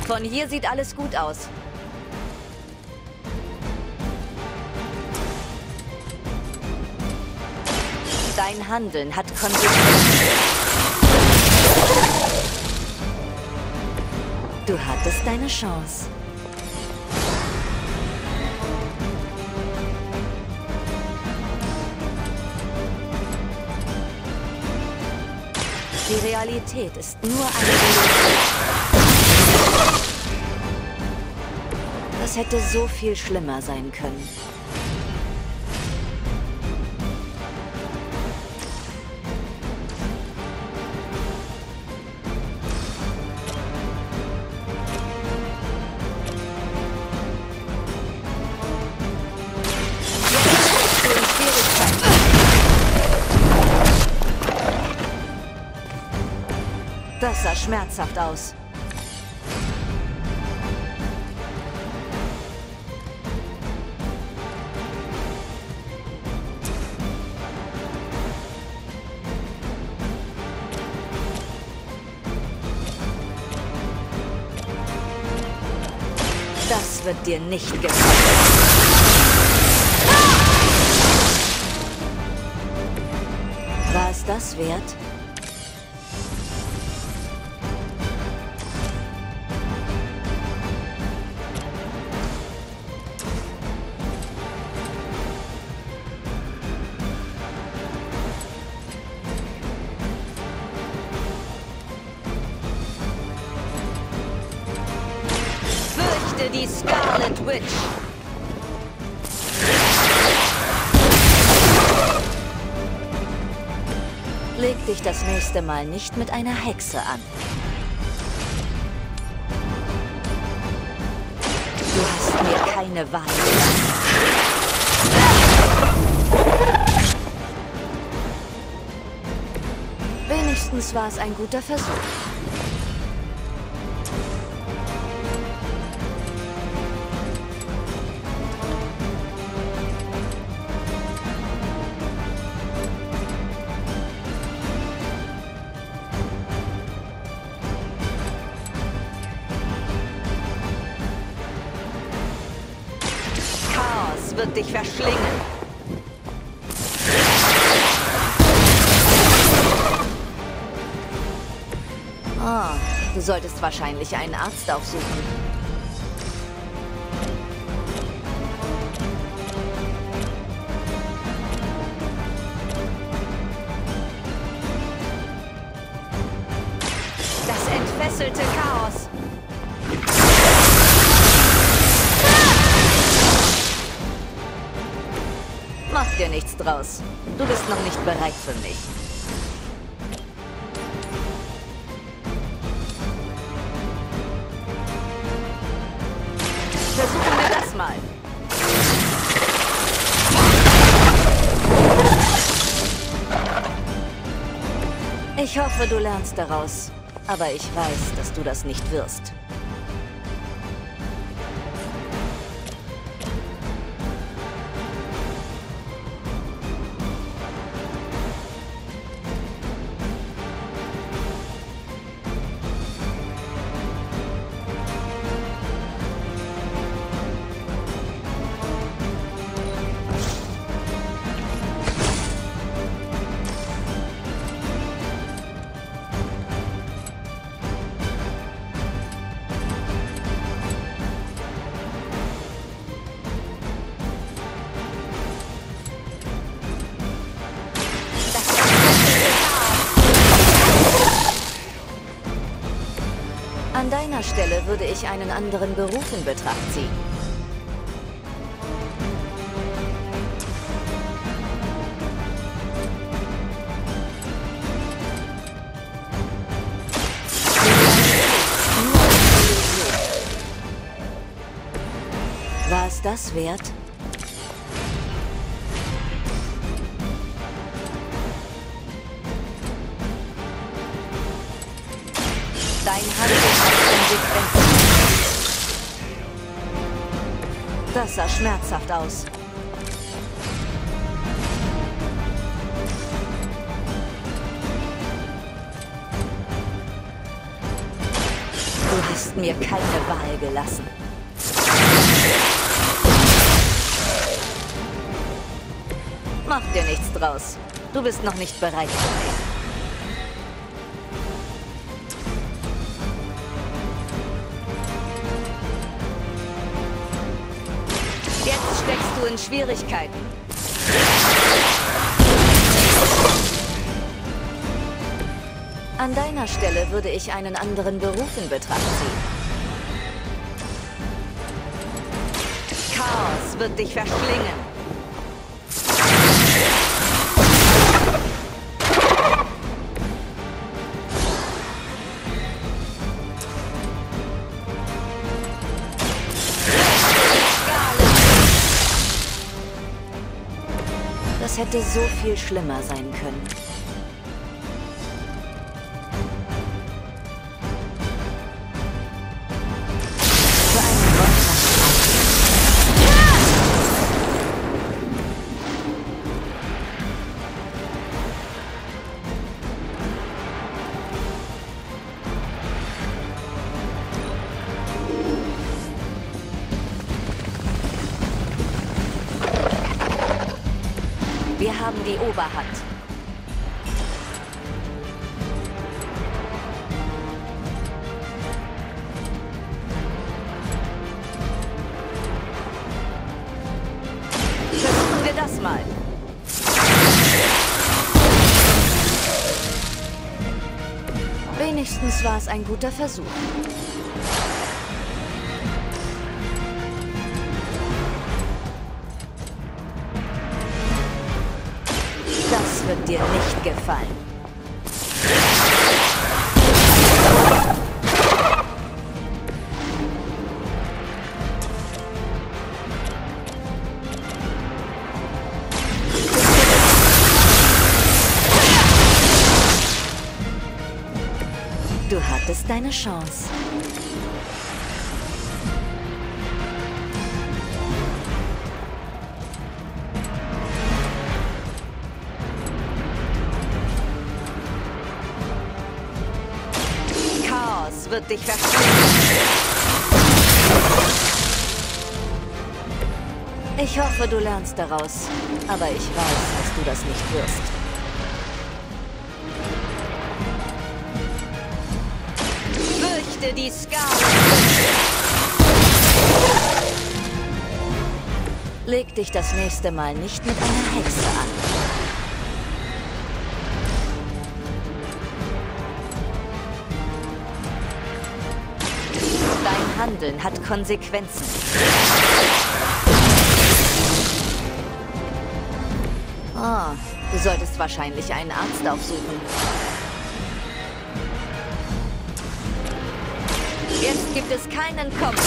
Von hier sieht alles gut aus. Dein Handeln hat Konsequenzen. Du hattest deine Chance. Die Realität ist nur eine Illusion. Das hätte so viel schlimmer sein können. Das sah schmerzhaft aus. Das wird dir nicht gefallen. War es das wert? Die Scarlet Witch. Leg dich das nächste Mal nicht mit einer Hexe an. Du hast mir keine Wahl gelassen. Wenigstens war es ein guter Versuch. Wird dich verschlingen. Oh, du solltest wahrscheinlich einen Arzt aufsuchen. Das entfesselte Chaos. Mach dir nichts draus. Du bist noch nicht bereit für mich. Versuchen wir das mal. Ich hoffe, du lernst daraus. Aber ich weiß, dass du das nicht wirst. An deiner Stelle würde ich einen anderen Beruf in Betracht ziehen. War es das wert? Dein Handeln hat Konsequenzen. Das sah schmerzhaft aus. Du hast mir keine Wahl gelassen. Mach dir nichts draus. Du bist noch nicht bereit für mich. Jetzt steckst du in Schwierigkeiten. An deiner Stelle würde ich einen anderen Beruf in Betracht ziehen. Chaos wird dich verschlingen. Das hätte so viel schlimmer sein können. Für einen Wir haben die Oberhand. Versuchen wir das mal. Wenigstens war es ein guter Versuch. Das wird dir nicht gefallen. Du hattest deine Chance. Chaos wird dich verschlingen. Ich hoffe, du lernst daraus. Aber ich weiß, dass du das nicht wirst. Fürchte die Skala. Leg dich das nächste Mal nicht mit einer Hexe an. Dein Handeln hat Konsequenzen. Oh, du solltest wahrscheinlich einen Arzt aufsuchen. Jetzt gibt es keinen Kopf.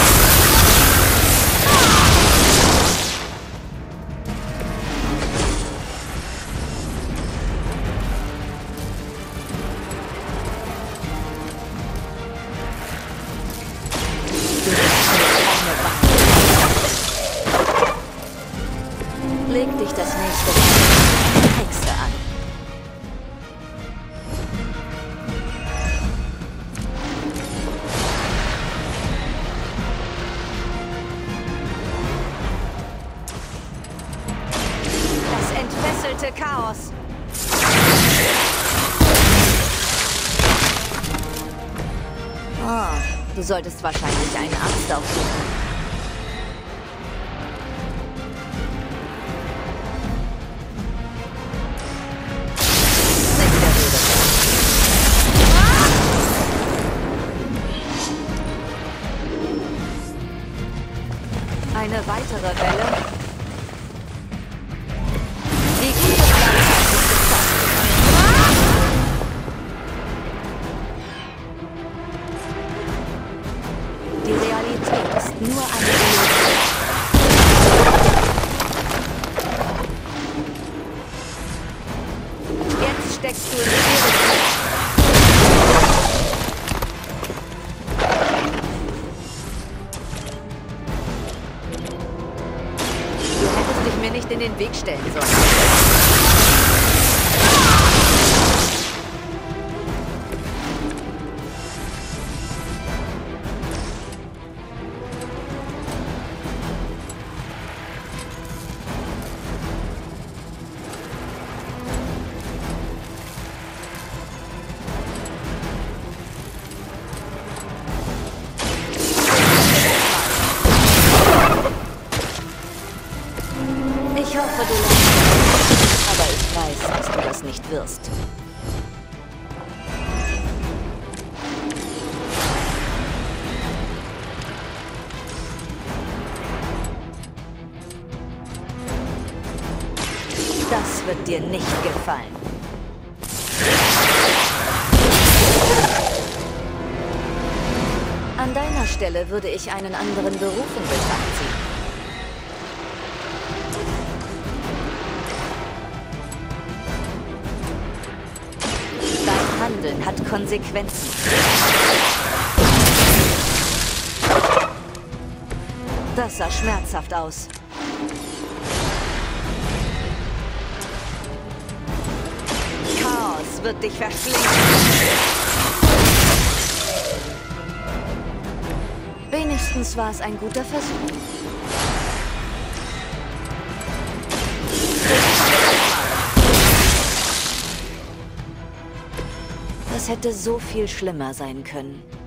Leg dich das nächste Mal mit einer Hexe an. Das entfesselte Chaos. Oh, du solltest wahrscheinlich einen Arzt aufsuchen. Eine weitere Welle. Die gute Zeit ist gekommen. Die Realität ist nur eine Illusion. Jetzt steckst du in Schwierigkeiten. Mir nicht in den Weg stellen sollen. wird dir nicht gefallen. An deiner Stelle würde ich einen anderen Beruf in Betracht ziehen. Dein Handeln hat Konsequenzen. Das sah schmerzhaft aus. Chaos wird dich verschlingen. Wenigstens war es ein guter Versuch. Das hätte so viel schlimmer sein können.